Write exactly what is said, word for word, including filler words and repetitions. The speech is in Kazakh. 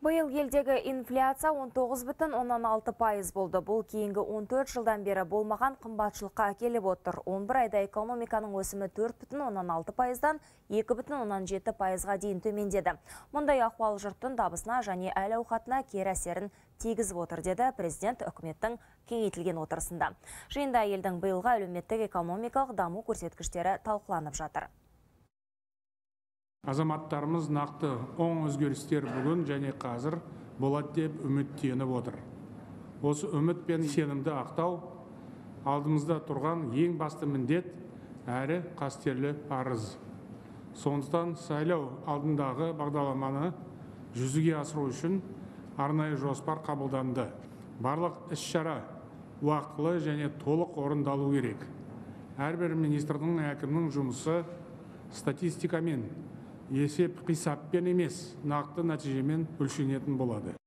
Биыл елдегі инфляция он тоғыз бүтін оннан алты пайыз болды. Бұл кейінгі он төрт жылдан бері болмаған қымбатшылыққа әкеліп отыр. он бір айда экономиканың өсімі төрт бүтін оннан алты пайыздан екі бүтін оннан жеті пайызға дейін төмендеді. Мұндай ахуал жұрттың табысына және әл-ауқатына кері әсерін тигізіп отыр, деді президент үкіметтің кеңейтілген отырысында. Жиында елдің биылғы әлеуметтік экономикалық даму көрсеткіштері талқыланып жатыр. Азаматтарымыз нақты оң өзгерістер бүгін және қазір болады деп үміттеніп отыр. Осы үміт пен сенімді ақтау алдымызда тұрған ең басты міндет әрі қастерлі парыз. Сондықтан сайлау алдындағы бағдарламаны жүзеге асыру үшін арнайы жоспар қабылданды. Барлық іс-шара уақытылы және толық орындалу керек. Әрбір министрдің, әкімнің жұмысы статистикамен, есеп қисаппен емес, нақты нәтижемен өлшенетін болады.